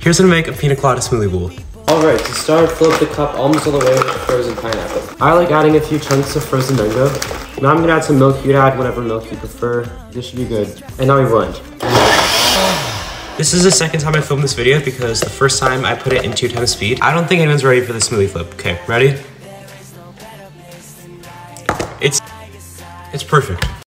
Here's how to make a pina colada smoothie bowl. Alright, to start, flip the cup almost all the way with the frozen pineapple. I like adding a few chunks of frozen mango. Now I'm gonna add some milk. You'd add whatever milk you prefer. This should be good. And now we blend. This is the second time I filmed this video because the first time I put it in 2 times speed. I don't think anyone's ready for the smoothie flip. Okay, ready? It's perfect.